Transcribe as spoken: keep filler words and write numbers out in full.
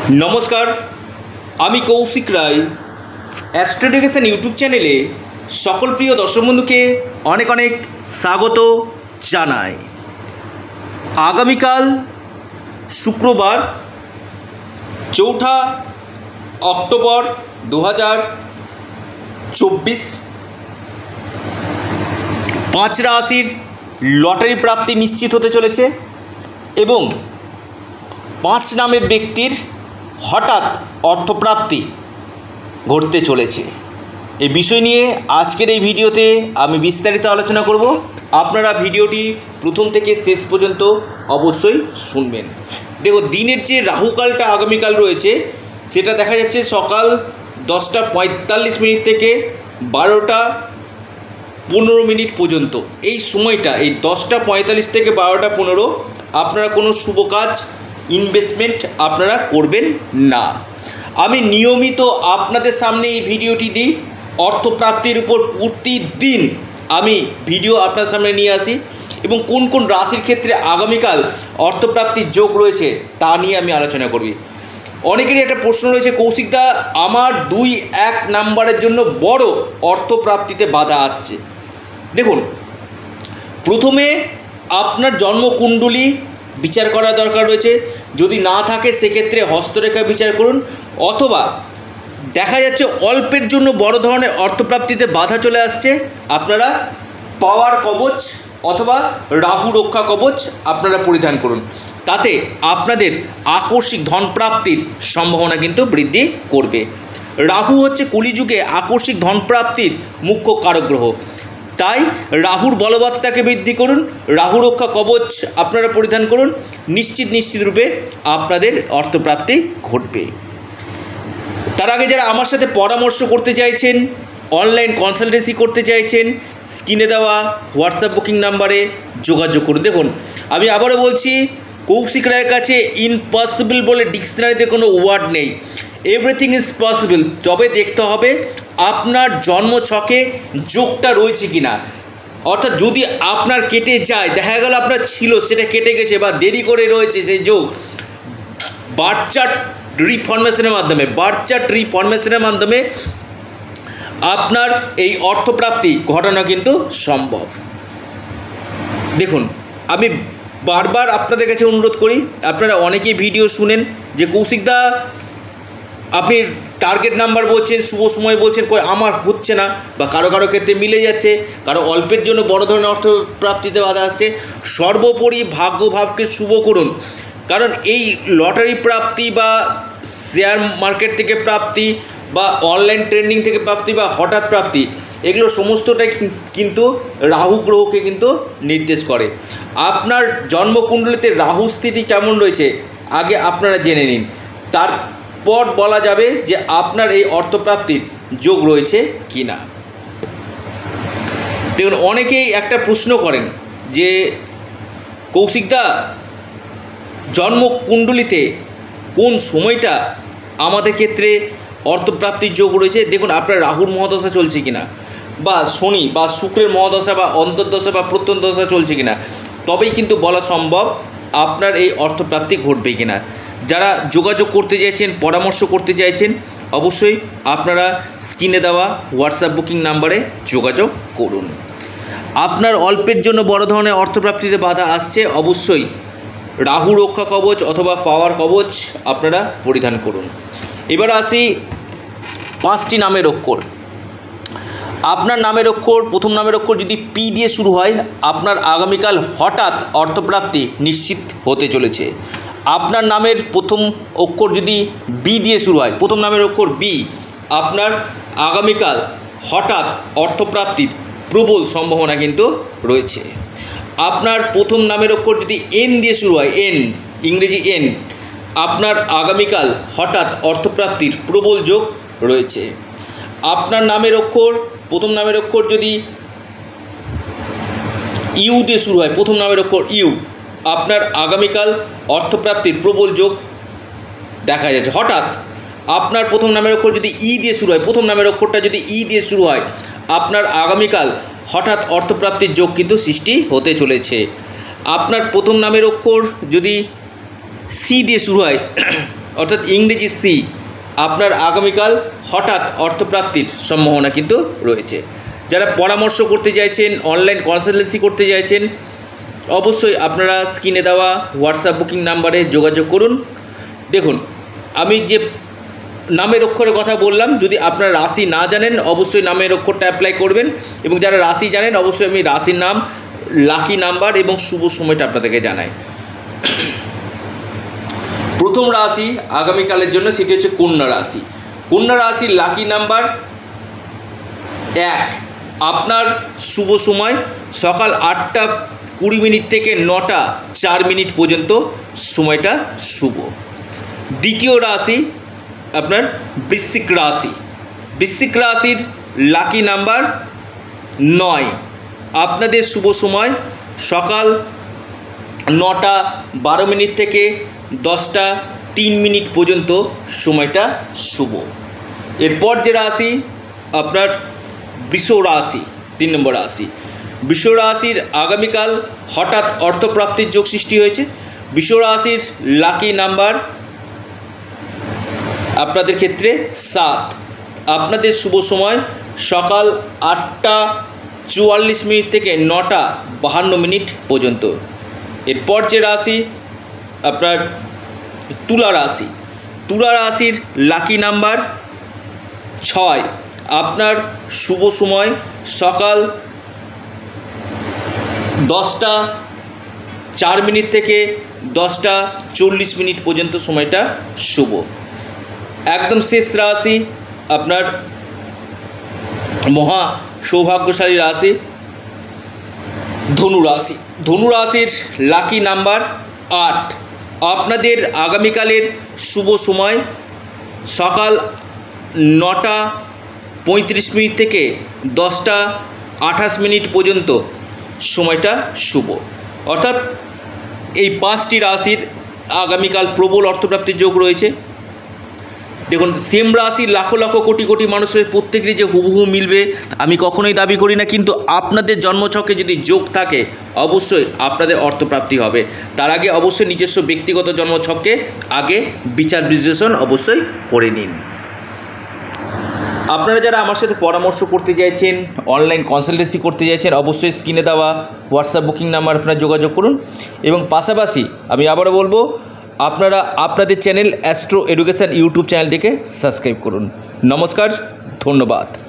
नमस्कार आमी Kaushik Roy astro education YouTube चैनेले सकल प्रिय दर्शक बंधु के अनेक अनेक स्वागत जानाई। आगामीकाल शुक्रवार चौथा अक्टोबर दो हज़ार चौबीस पाँच राशिर लटारी प्राप्ति निश्चित होते चलेছে एवं पाँच नामेर व्यक्तिर हठात् अर्थप्राप्ति घटते चलेছে। এই বিষয় নিয়ে আজকের এই ভিডিওতে আমি বিস্তারিত আলোচনা করব। আপনারা ভিডিওটি প্রথম থেকে শেষ পর্যন্ত অবশ্যই শুনবেন। দেখো দিনের যে রাহুকালটা আগামীকাল রয়েছে সেটা দেখা যাচ্ছে সকাল দশটা পঁয়তাল্লিশ মিনিট থেকে বারোটা পনেরো মিনিট পর্যন্ত। এই সময়টা এই দশটা পঁয়তাল্লিশ থেকে বারোটা পনেরো আপনারা কোনো শুভ কাজ ইনভেস্টমেন্ট আপনারা করবেন না। আমি নিয়মিত আপনাদের সামনে এই ভিডিওটি দিই, অর্থপ্রাপ্তির উপর প্রতিদিন আমি ভিডিও আপনার সামনে নিয়ে আসি এবং কোন কোন রাশির ক্ষেত্রে আগামীকাল অর্থপ্রাপ্তির যোগ রয়েছে তা নিয়ে আমি আলোচনা করবি। অনেকেরই একটা প্রশ্ন রয়েছে, কৌশিকদা আমার দুই এক নাম্বারের জন্য বড় অর্থপ্রাপ্তিতে বাধা আসছে। দেখুন, প্রথমে আপনার জন্মকুণ্ডলী বিচার করা দরকার রয়েছে। যদি না থাকে সেক্ষেত্রে হস্তরেখা বিচার করুন, অথবা দেখা যাচ্ছে অল্পের জন্য বড় ধরনের অর্থপ্রাপ্তিতে বাধা চলে আসছে, আপনারা পাওয়ার কবচ অথবা রাহু রক্ষা কবচ আপনারা পরিধান করুন। তাতে আপনাদের আকস্মিক ধন প্রাপ্তির সম্ভাবনা কিন্তু বৃদ্ধি করবে। রাহু হচ্ছে কলিযুগে আকস্মিক ধন প্রাপ্তির মুখ্য কারক গ্রহ, তাই রাহুর বলবত্তাকে বৃদ্ধি করুন, রাহু রক্ষা কবচ আপনারা পরিধান করুন, নিশ্চিত নিশ্চিত রূপে আপনাদের অর্থপ্রাপ্তি ঘটবে। তার আগে যারা আমার সাথে পরামর্শ করতে চাইছেন, অনলাইন কনসালটেন্সি করতে চাইছেন, স্ক্রিনে দেওয়া হোয়াটসঅ্যাপ বুকিং নাম্বারে যোগাযোগ করুন। দেখুন, আমি আবারও বলছি, কৌশিক রায়ের কাছে ইম্পসিবল বলে ডিকশনারিতে কোনো ওয়ার্ড নেই। Everything is possible. তবে দেখতে হবে আপনার জন্ম ছকে যোগটা রয়েছে কিনা। অর্থাৎ যদি আপনার কেটে যায়, দেখা গেল আপনার ছিল সেটা কেটে গেছে বা দেরি করে রয়েছে সেই যোগ, বার্থ চার্ট রিফরমেশনের মাধ্যমে বার্থ চার্ট রিফরমেশনের মাধ্যমে আপনার এই অর্থপ্রাপ্তি ঘটানো কিন্তু সম্ভব। দেখুন, আমি বারবার আপনাদের কাছে অনুরোধ করি, আপনারা অনেকেই ভিডিও শুনেন যে কৌশিকদা আপনি টার্গেট নাম্বার বলছেন, শুভ সময় বলছেন, কই আমার হচ্ছে না, বা কারো কারো ক্ষেত্রে মিলে যাচ্ছে, কারো অল্পের জন্য বড় ধরনের অর্থপ্রাপ্তিতে বাধা আসছে। সর্বোপরি ভাগ্যভাবকে শুভ করুন, কারণ এই লটারি প্রাপ্তি বা শেয়ার মার্কেট থেকে প্রাপ্তি বা অনলাইন ট্রেন্ডিং থেকে প্রাপ্তি বা হঠাৎ প্রাপ্তি, এগুলো সমস্তটাই কিন্তু রাহু গ্রহকে কিন্তু নির্দেশ করে। আপনার জন্মকুণ্ডলিতে রাহু স্থিতি কেমন রয়েছে আগে আপনারা জেনে নিন, তারপর বলা যাবে যে আপনার এই অর্থপ্রাপ্তির যোগ রয়েছে কি না। দেখুন, অনেকেই একটা প্রশ্ন করেন যে কৌশিকদা জন্মকুণ্ডলিতে কোন সময়টা আমাদের ক্ষেত্রে অর্থপ্রাপ্তির যোগ রয়েছে। দেখুন, আপনার রাহুর মহাদশা চলছে কিনা, বা শনি বা শুক্রের মহাদশা বা অন্তর্দশা বা প্রত্যন্তদশা চলছে কিনা, তবেই কিন্তু বলা সম্ভব আপনার এই অর্থপ্রাপ্তি ঘটবে কিনা। যারা যোগাযোগ করতে চাইছেন, পরামর্শ করতে চাইছেন, অবশ্যই আপনারা স্ক্রিনে দেওয়া হোয়াটসঅ্যাপ বুকিং নাম্বারে যোগাযোগ করুন। আপনার অল্পের জন্য বড় ধরনের অর্থপ্রাপ্তিতে বাধা আসছে, অবশ্যই রাহু রক্ষা কবচ অথবা পাওয়ার কবচ আপনারা পরিধান করুন। এবার আসি পাঁচটি নামের অক্ষর। আপনার নামের অক্ষর, প্রথম নামের অক্ষর যদি পি দিয়ে শুরু হয়, আপনার আগামীকাল হঠাৎ অর্থপ্রাপ্তি নিশ্চিত হতে চলেছে। আপনার নামের প্রথম অক্ষর যদি বি দিয়ে শুরু হয়, প্রথম নামের অক্ষর বি, আপনার আগামীকাল হঠাৎ অর্থপ্রাপ্তির প্রবল সম্ভাবনা কিন্তু রয়েছে। আপনার প্রথম নামের অক্ষর যদি এন দিয়ে শুরু হয়, এন ইংরেজি এন, আপনার আগামীকাল হঠাৎ অর্থপ্রাপ্তির প্রবল যোগ রয়েছে। আপনার নামের অক্ষর, প্রথম নামের অক্ষর যদি ইউ দিয়ে শুরু হয়, প্রথম নামের অক্ষর ইউ, আপনার আগামীকাল অর্থপ্রাপ্তির প্রবল যোগ দেখা যাচ্ছে হঠাৎ। আপনার প্রথম নামের অক্ষর যদি ই দিয়ে শুরু হয়, প্রথম নামের অক্ষরটা যদি ই দিয়ে শুরু হয়, আপনার আগামীকাল হঠাৎ অর্থপ্রাপ্তির যোগ কিন্তু সৃষ্টি হতে চলেছে। আপনার প্রথম নামের অক্ষর যদি সি দিয়ে শুরু হয়, অর্থাৎ ইংরেজি সি, আপনার আগামীকাল হঠাৎ অর্থপ্রাপ্তির সম্ভাবনা কিন্তু রয়েছে। যারা পরামর্শ করতে চাইছেন, অনলাইন কনসালটেন্সি করতে চাইছেন, অবশ্যই আপনারা স্ক্রিনে দেওয়া হোয়াটসঅ্যাপ বুকিং নাম্বারে যোগাযোগ করুন। দেখুন, আমি যে নামের অক্ষরের কথা বললাম, যদি আপনারা রাশি না জানেন অবশ্যই নামের অক্ষরটা অ্যাপ্লাই করবেন, এবং যারা রাশি জানেন অবশ্যই আমি রাশির নাম, লাকি নাম্বার এবং শুভ সময়টা আপনাদেরকে জানাই। প্রথম রাশি আগামীকালের জন্য সেটি হচ্ছে কন্যা রাশি। কন্যা রাশির লাকি নাম্বার এক। আপনার শুভ সময় সকাল আটটা কুড়ি মিনিট থেকে নটা চার মিনিট পর্যন্ত সময়টা শুভ। দ্বিতীয় রাশি আপনার বৃশ্চিক রাশি। বৃশ্চিক রাশির লাকি নাম্বার নয়। আপনাদের শুভ সময় সকাল নটা বারো মিনিট থেকে দশটা তিন মিনিট পর্যন্ত সময়টা শুভ। এরপর যে রাশি আপনার বৃষ রাশি, তিন নম্বর রাশি। বৃষ রাশির আগামীকাল হঠাৎ অর্থপ্রাপ্তির যোগ সৃষ্টি হয়েছে। বৃষ রাশির লাকি নাম্বার আপনাদের ক্ষেত্রে সাত। আপনাদের শুভ সময় সকাল আটটা চুয়াল্লিশ মিনিট থেকে নটা বাহান্ন মিনিট পর্যন্ত। এরপর যে রাশি আপনার তুলা রাশি। তুলা রাশির লাকি নাম্বার ছয়। আপনার শুভ সময় সকাল দশটা চার মিনিট থেকে দশটা চল্লিশ মিনিট পর্যন্ত সময়টা শুভ। একদম শেষ রাশি আপনার মহা সৌভাগ্যশালী রাশি ধনু রাশি। ধনু রাশির লাকি নাম্বার আট। আপনাদের আগামীকালের শুভ সময় সকাল নটা পঁয়ত্রিশ মিনিট থেকে দশটা আঠাশ মিনিট পর্যন্ত সময়টা শুভ। অর্থাৎ এই পাঁচটি রাশির আগামীকাল প্রবল অর্থপ্রাপ্তির যোগ রয়েছে। দেখুন, সেম রাশির লাখো লাখো কোটি কোটি মানুষের প্রত্যেকেরই যে হুবহু মিলবে আমি কখনোই দাবি করি না, কিন্তু আপনাদের জন্মছকে যদি যোগ থাকে অবশ্যই আপনাদের অর্থপ্রাপ্তি হবে। তার আগে অবশ্যই নিজস্ব ব্যক্তিগত জন্মছককে আগে বিচার বিশ্লেষণ অবশ্যই করে নিন। আপনারা যারা আমার সাথে পরামর্শ করতে চাইছেন, অনলাইন কনসালটেন্সি করতে চাইছেন, অবশ্যই স্ক্রিনে দেওয়া হোয়াটসঅ্যাপ বুকিং নাম্বার আপনারা যোগাযোগ করুন। এবং পাশাপাশি আমি আবারও বলবো, আপনারা আপনাদের চ্যানেল অ্যাস্ট্রো এডুকেশন ইউটিউব চ্যানেলটিকে সাবস্ক্রাইব করুন। নমস্কার, ধন্যবাদ।